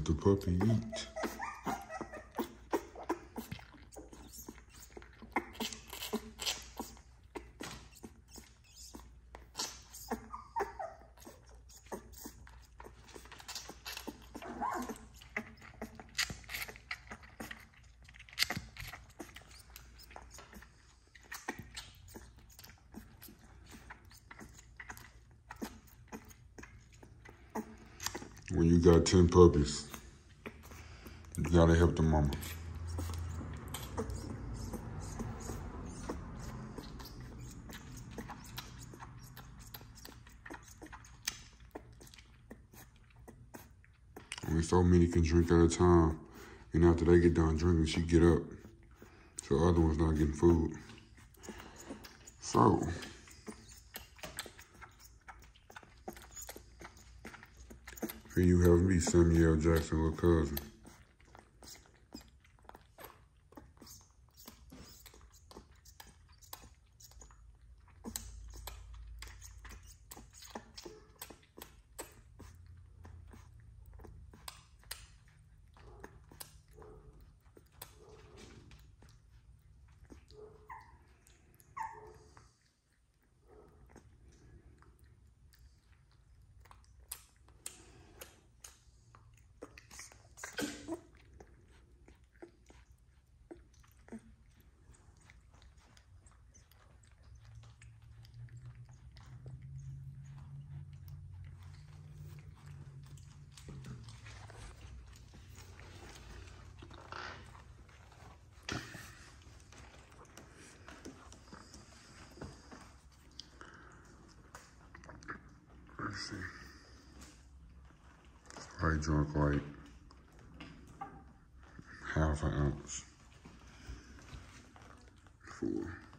the puppy eat? When you got 10 puppies, you gotta help the mama. Only so many can drink at a time, and after they get done drinking, she get up, so other ones not getting food. So, here you have me, Samuel Jackson, little cousin. Let's see. I drunk like half an ounce. Full.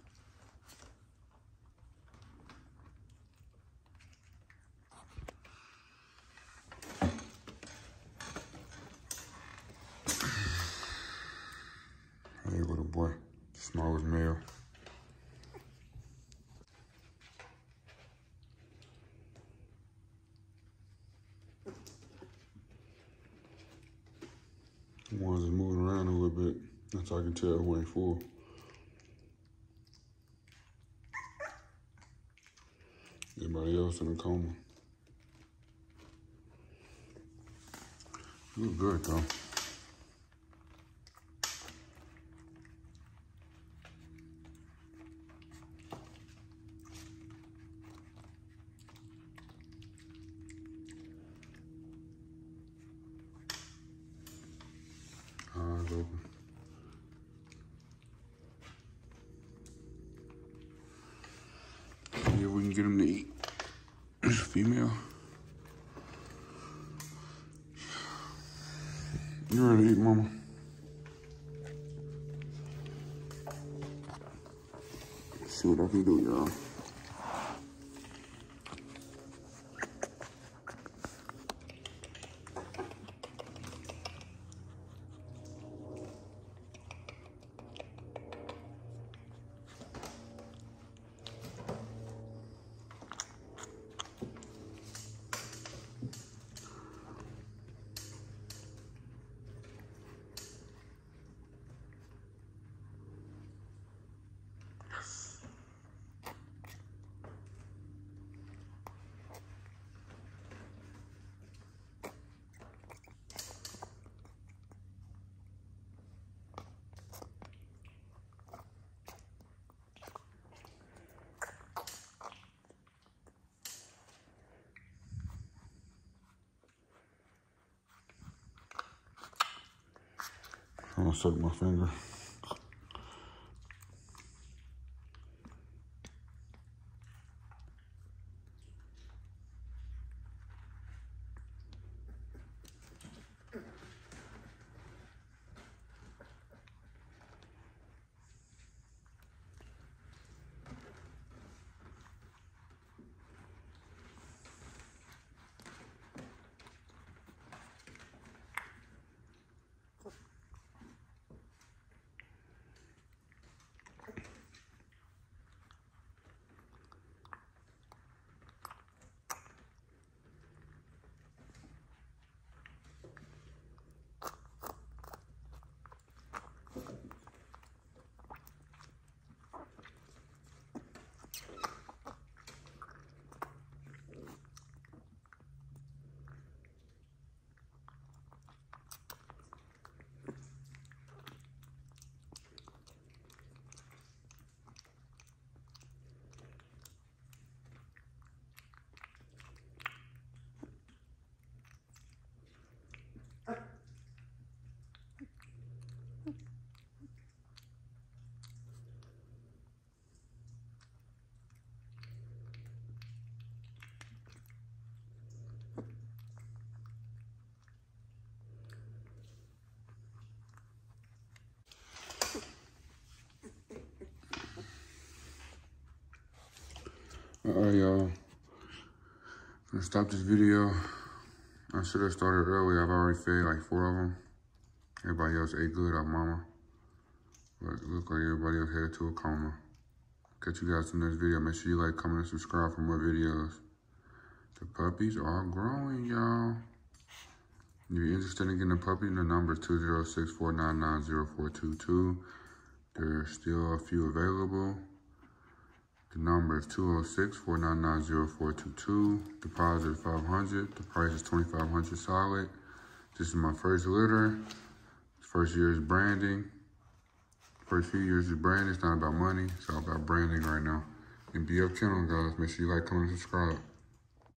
There go the boy, smallest male. The ones that's moving around a little bit, that's how I can tell who ain't full. Everybody else in a coma. You look good though. Eyes open. Yeah, we can get him to eat. It's a female. You ready to eat, mama? Let's see what I can do, y'all. I'm gonna suck my finger. Alright, y'all. I'm gonna stop this video. I should have started early. I've already fed like 4 of them. Everybody else ate good out mama. But it looked like everybody else headed to a coma. Catch you guys in the next video. Make sure you like, comment, and subscribe for more videos. The puppies are growing, y'all. If you're interested in getting a puppy, the number is 206-499-0422. There's still a few available. The number is 206-499-0422. Deposit is $500. The price is $2,500 solid. This is my first litter. First year is branding. First few years is branding. It's not about money. It's all about branding right now. And BF channel, guys. Make sure you like, comment, and subscribe.